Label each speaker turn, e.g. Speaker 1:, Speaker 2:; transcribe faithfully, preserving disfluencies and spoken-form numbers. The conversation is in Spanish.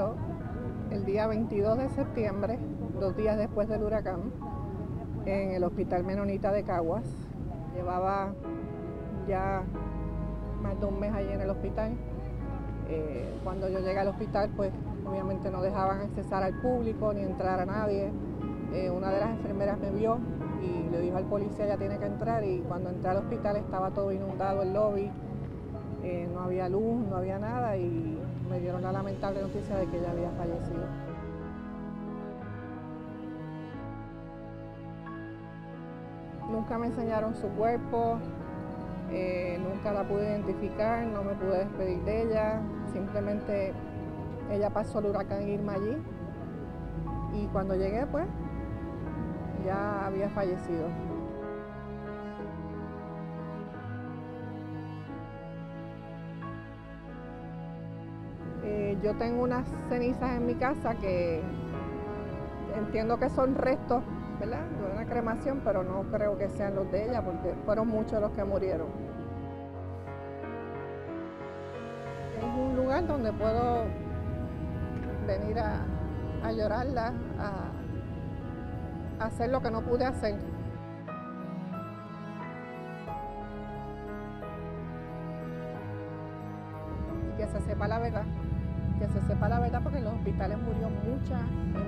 Speaker 1: sucedió el día veintidós de septiembre, dos días después del huracán, en el Hospital Menonita de Caguas. Llevaba ya más de un mes allí en el hospital. Eh, cuando yo llegué al hospital, pues obviamente no dejaban accesar al público ni entrar a nadie. Eh, una de las enfermeras me vio y le dijo al policía, ya tiene que entrar, y cuando entré al hospital estaba todo inundado el lobby, eh, no había luz, no había nada, y me dieron la lamentable noticia de que ella había fallecido. Nunca me enseñaron su cuerpo, eh, nunca la pude identificar, no me pude despedir de ella, simplemente ella pasó el huracán Irma allí, y cuando llegué, pues, ya había fallecido. Eh, yo tengo unas cenizas en mi casa que entiendo que son restos, ¿verdad?, de una cremación, pero no creo que sean los de ella, porque fueron muchos los que murieron. Es un lugar donde puedo venir a, a llorarla, a, a hacer lo que no pude hacer. Y que se sepa la verdad, que se sepa la verdad, porque en los hospitales murió mucha